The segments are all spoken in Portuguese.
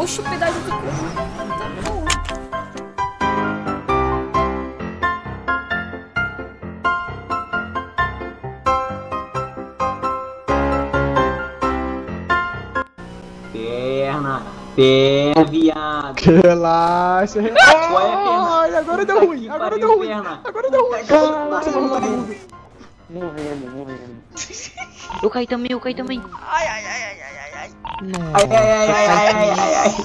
Oxe, pedaço de coco. Tá bom. Perna, viado. Relaxa, Ai, agora deu ruim, agora deu ruim. Agora deu ruim. Morrendo. Eu caí também, eu caí também. Ai, ai, ai, ai, ai, ai, ai. Ai.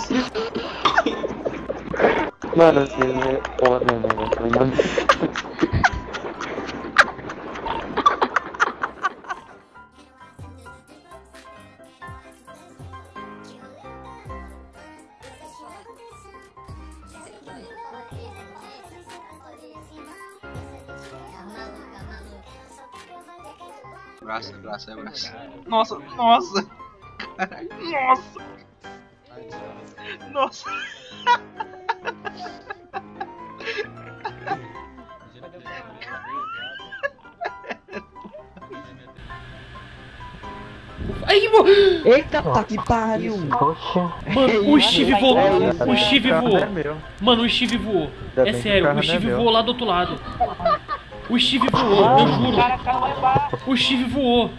Mano, você é foda, mano. Braço. Nossa. Caralho. Nossa. Aí, mano. Eita, tá que pariu. Mano, o Steve voltou. O Steve voou. Mano, o Steve voou. É sério, o Steve voou lá do outro lado. O Steve voou, eu juro. O Steve voou.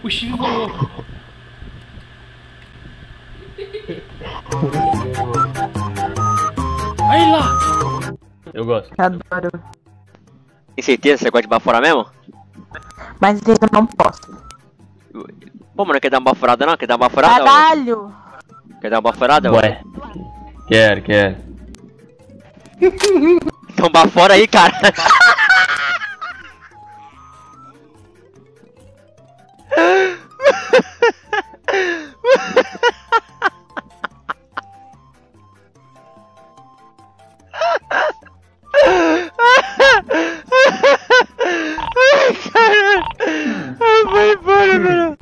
Aí lá. Eu gosto. Adoro. Tem certeza que você gosta de baforar mesmo? Mas eu não posso. Pô, mano, quer dar uma baforada não? Quer dar uma baforada? Caralho! Quer dar uma baforada? Ué. Quero. Então bafora aí, cara. Vai embora, mano.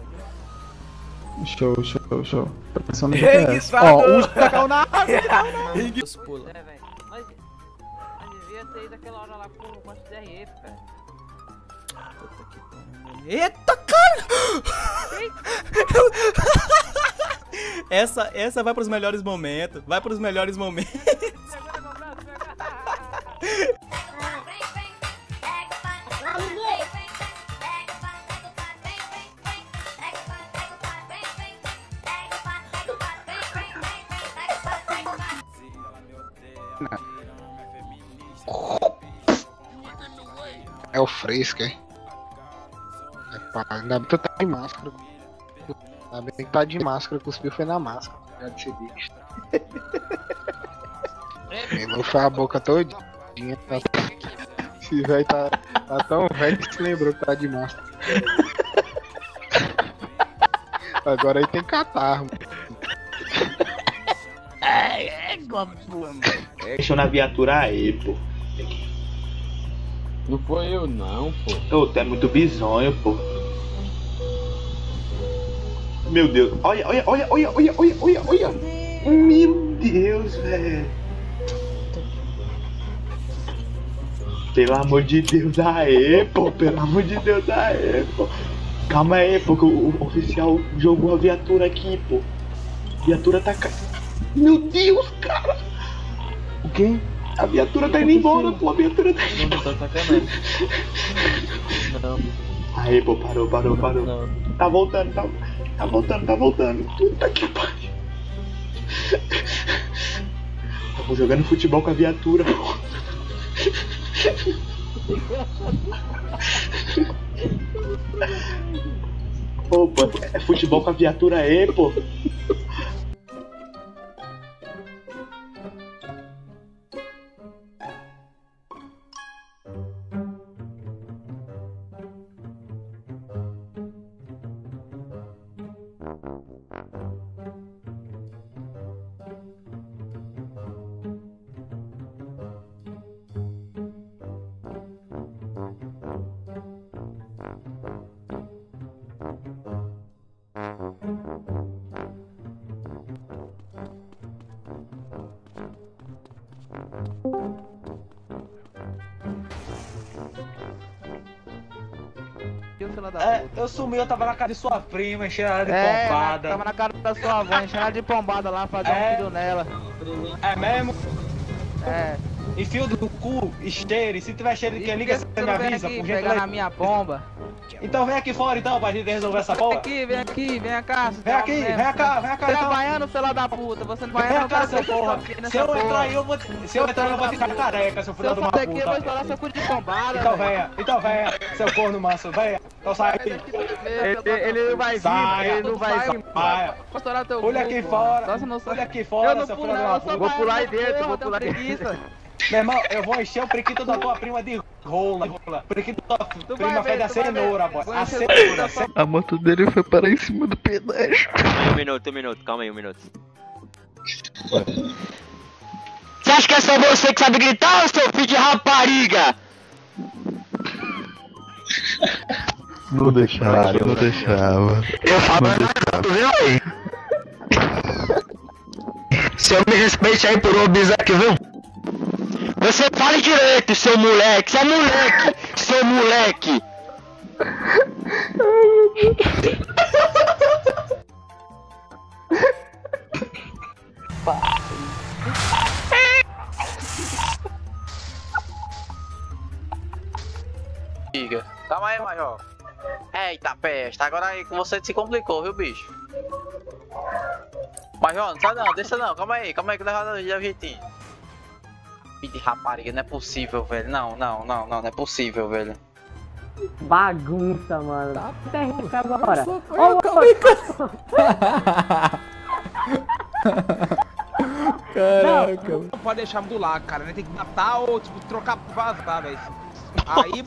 Show. Pressão no GPS. Ó, caiu na água. Pula. Mas devia ter ido aquela hora lá com esse DRF, cara. Eita, cara! Essa vai pros melhores momentos. É o fresco, é? Ainda bem que tu tá de máscara. Ainda bem que tá de máscara, cuspiu foi na máscara. Já decidi. Melou foi a boca todinha. Esse velho tá tão velho que se lembrou que tá de máscara. Agora aí tem catarro. Deixa na viatura aí, pô. Não foi eu não, pô. Ô, tu é muito bizonho, pô. Meu Deus. Olha. Meu Deus, velho. Pelo amor de Deus, aê, pô. Calma aí, pô, que o oficial jogou a viatura aqui, pô. A viatura tá Meu Deus, cara. O quê? A viatura tá indo embora, pô. Não, tá sacanagem. Não. Aí, pô, parou. Não. Tá voltando. Puta que pariu. Tamo jogando futebol com a viatura, pô. Opa, é futebol com a viatura aí, pô. Eu sumi, eu tava na casa de sua prima, enchendo ela de pombada. Tava na cara da sua avó, enchendo ela de pombada lá, fazer um filho nela. É mesmo? É. Enfio do cu e cheire. Se tiver cheiro de quem liga, você me avisa, por pegar gentileza. na minha bomba. Então vem aqui fora então, pra gente resolver essa porra. Vem cá. Vem aqui, vem cá. Você não baiano, filho da puta. Você não Vem baiano, cá, seu porra. Se eu entrar aí, eu vou ficar careca, seu filho de uma puta. aqui, eu vou estourar seu cu de bombada. Então venha, seu corno manso, venha. Então sai aqui. Ele não vai vir, ele não vai vir. Saia. Vou estourar teu Olha aqui fora, Eu não seu pulo, filho de não, uma eu sou puta. Vou pular aí dentro, vou pular preguiça. Meu irmão, eu vou encher o periquito da tua prima de rola. Periquito da tua prima fede a cenoura, boy. A cenoura. A moto dele foi parar em cima do pedágio. Calma aí um minuto. Você acha que é só você que sabe gritar, seu filho de rapariga? Não deixava. Eu falo tu viu aí? Se eu me respeite aí por obséquio, viu? Você fale direito, seu moleque, seu moleque. Diga. Calma aí, Major. Eita peste, agora aí com você se complicou, viu, bicho? Major, não sai não, deixa não, calma aí que leva jeitinho. Filho de rapariga, não é possível, velho. Não é possível, velho. Bagunça, mano. Tá terrível agora. Caraca. Não pode deixar do lado, cara. Tem que matar ou tipo, trocar por vazar, velho. Aí.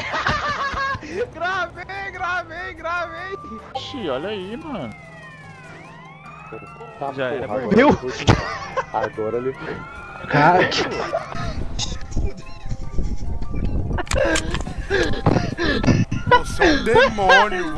Gravei. Ixi, olha aí, mano. Já era. Viu? Agora ele. Cara, Você é um demônio,